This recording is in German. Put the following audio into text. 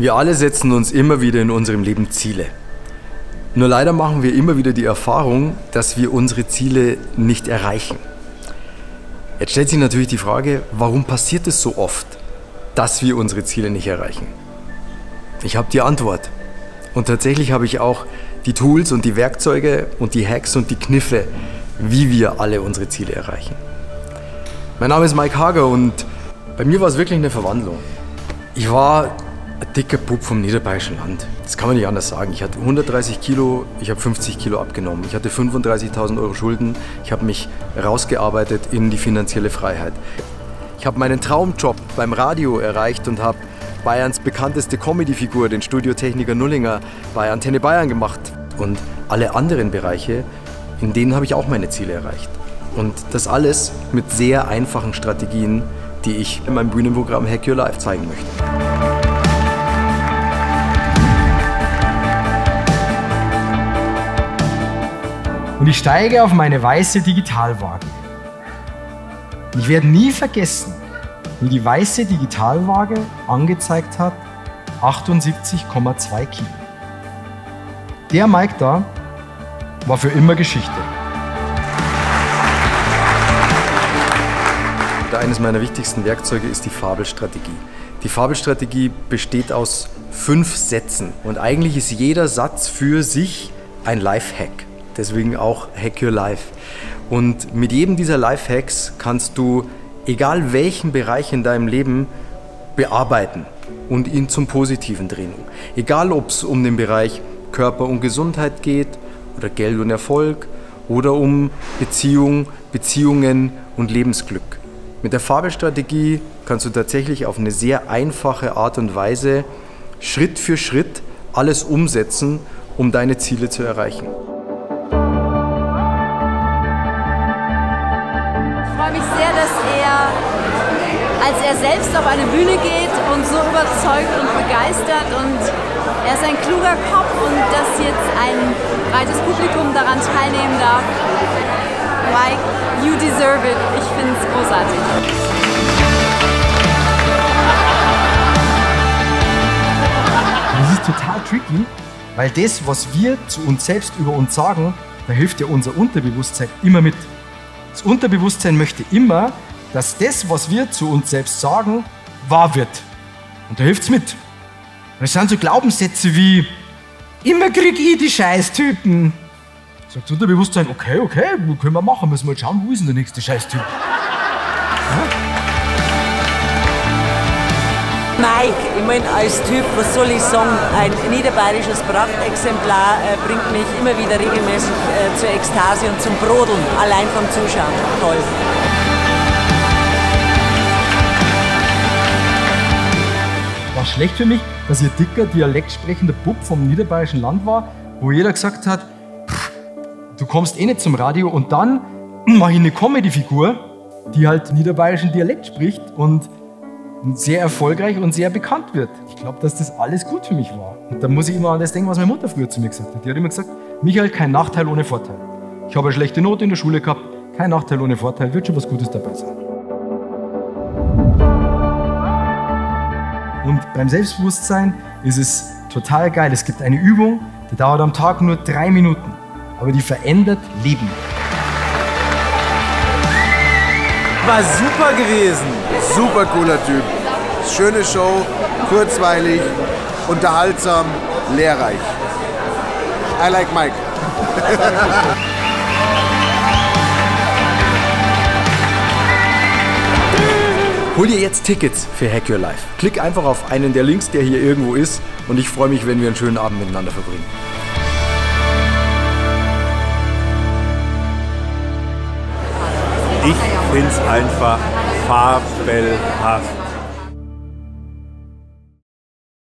Wir alle setzen uns immer wieder in unserem Leben Ziele. Nur leider machen wir immer wieder die Erfahrung, dass wir unsere Ziele nicht erreichen. Jetzt stellt sich natürlich die Frage, warum passiert es so oft, dass wir unsere Ziele nicht erreichen? Ich habe die Antwort. Und tatsächlich habe ich auch die Tools und die Werkzeuge und die Hacks und die Kniffe, wie wir alle unsere Ziele erreichen. Mein Name ist Mike Hager und bei mir war es wirklich eine Verwandlung. Ich war ein dicker Bub vom niederbayerischen Land. Das kann man nicht anders sagen. Ich hatte 130 Kilo, ich habe 50 Kilo abgenommen. Ich hatte 35.000 Euro Schulden. Ich habe mich rausgearbeitet in die finanzielle Freiheit. Ich habe meinen Traumjob beim Radio erreicht und habe Bayerns bekannteste Comedy-Figur, den Studiotechniker Nullinger, bei Antenne Bayern gemacht. Und alle anderen Bereiche, in denen habe ich auch meine Ziele erreicht. Und das alles mit sehr einfachen Strategien, die ich in meinem Bühnenprogramm Hack Your Life zeigen möchte. Und ich steige auf meine weiße Digitalwaage. Ich werde nie vergessen, wie die weiße Digitalwaage angezeigt hat, 78,2 Kilo. Der Mike da war für immer Geschichte. Eines meiner wichtigsten Werkzeuge ist die Fabelstrategie. Die Fabelstrategie besteht aus 5 Sätzen und eigentlich ist jeder Satz für sich ein Lifehack. Deswegen auch Hack Your Life. Und mit jedem dieser Lifehacks kannst du, egal welchen Bereich in deinem Leben, bearbeiten und ihn zum Positiven drehen. Egal, ob es um den Bereich Körper und Gesundheit geht oder Geld und Erfolg oder um Beziehungen und Lebensglück. Mit der Fabelstrategie kannst du tatsächlich auf eine sehr einfache Art und Weise Schritt für Schritt alles umsetzen, um deine Ziele zu erreichen. Ich freue mich sehr, dass als er selbst auf eine Bühne geht und so überzeugt und begeistert, und er ist ein kluger Kopf, und dass jetzt ein breites Publikum daran teilnehmen darf. Mike, you deserve it. Ich finde es großartig. Das ist total tricky, weil das, was wir zu uns selbst über uns sagen, da hilft ja unser Unterbewusstsein immer mit. Das Unterbewusstsein möchte immer, dass das, was wir zu uns selbst sagen, wahr wird. Und da hilft es mit. Das sind so Glaubenssätze wie: immer krieg ich die Scheißtypen. Sagt das Unterbewusstsein: okay, können wir machen, müssen wir jetzt schauen, wo ist denn der nächste Scheißtyp? Ja? Mike, ich meine, als Typ, was soll ich sagen, ein niederbayerisches Prachtexemplar, bringt mich immer wieder regelmäßig zur Ekstase und zum Brodeln, allein vom Zuschauen. Toll. War schlecht für mich, dass ich ein dicker, dialektsprechender Bub vom niederbayerischen Land war, wo jeder gesagt hat: du kommst eh nicht zum Radio, und dann mache ich eine Comedy-Figur, die halt niederbayerischen Dialekt spricht und sehr erfolgreich und sehr bekannt wird. Ich glaube, dass das alles gut für mich war. Und da muss ich immer an das denken, was meine Mutter früher zu mir gesagt hat. Die hat immer gesagt: Michael, kein Nachteil ohne Vorteil. Ich habe eine schlechte Note in der Schule gehabt, kein Nachteil ohne Vorteil, wird schon was Gutes dabei sein. Und beim Selbstbewusstsein ist es total geil. Es gibt eine Übung, die dauert am Tag nur 3 Minuten, aber die verändert Leben. War super gewesen. Super cooler Typ. Schöne Show, kurzweilig, unterhaltsam, lehrreich. I like Mike. Hol dir jetzt Tickets für Hack Your Life. Klick einfach auf einen der Links, der hier irgendwo ist, und ich freue mich, wenn wir einen schönen Abend miteinander verbringen. Ich finde es einfach fabelhaft.